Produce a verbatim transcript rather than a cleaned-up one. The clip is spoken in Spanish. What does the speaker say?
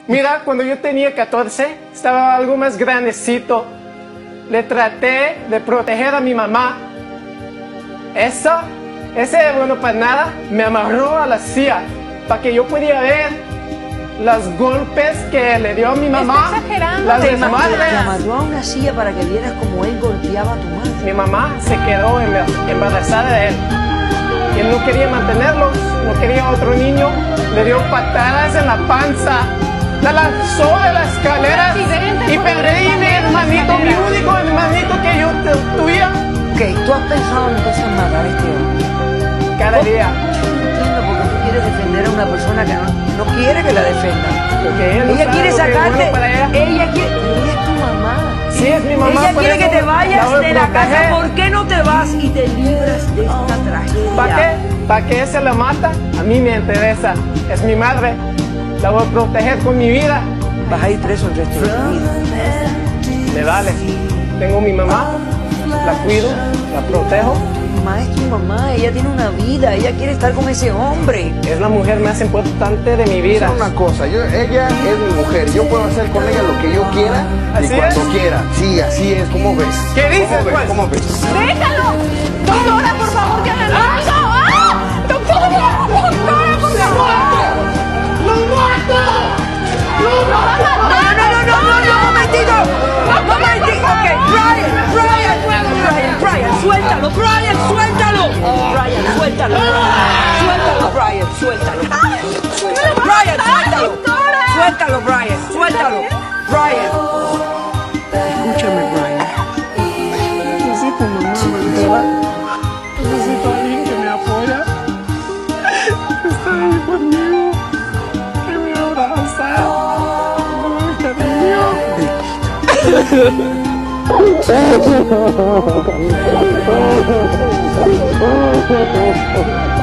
Mira, cuando yo tenía catorce, estaba algo más grandecito. Le traté de proteger a mi mamá. Eso, ese bueno para nada, me amarró a la silla para que yo pudiera ver los golpes que le dio a mi mamá. Está exagerando. Las Te desmadres. amarró a una silla para que vieras cómo él golpeaba a tu madre. Mi mamá se quedó embarazada de él. Y él no quería mantenerlos, no quería otro niño. Le dio patadas en la panza, la lanzó de las escaleras y perdí a mi hermanito, mi único hermanito que yo tuve. Ok, ¿tú has pensado entonces en matar a este hombre? Cada día. Yo no entiendo por qué tú quieres defender a una persona que no, no quiere que la defenda. Porque ella, no Ella sabe quiere lo que es sacarte, bueno para ella. ella quiere, ella es tu mamá. Sí, es mi mamá. Ella por quiere eso que te vayas voy a de la casa. proteger. ¿Por qué no te vas y te libras de esta tragedia? ¿Para qué? ¿Para qué se la mata? A mí me interesa. Es mi madre. La voy a proteger con mi vida. Vas a ir preso el resto de tu vida. Me vale. Tengo mi mamá. La cuido, la protejo. Tu mamá es tu mamá, ella tiene una vida, ella quiere estar con ese hombre. Es la mujer más importante de mi vida. Es una cosa, yo, ella es mi mujer, yo puedo hacer con ella lo que yo quiera y ¿Así cuando es? quiera. Sí, así es, ¿cómo ves? ¿Qué dices, ¿Cómo ves? pues? ¿Cómo ves? ¡Déjalo! Doctora, por favor, que hagan algo. ¡Ah! ¡Doctora! ¡Doctora, por favor! ¡Lo mato! ¡Lo va a matar! No, no, no, no, no, no, un momentito. Un momentito, ok, Brian, Brian, Brian, Brian, suéltalo, Brian, suéltalo. Brian, suéltalo. Suéltalo, Brian, suéltalo. Brian, suéltalo. Suéltalo, Brian, suéltalo. Brian. Escúchame, Brian. Necesito mamá, ¿verdad? Necesito a alguien que me apoya. Está ahí conmigo. Que me abraza. Cariño.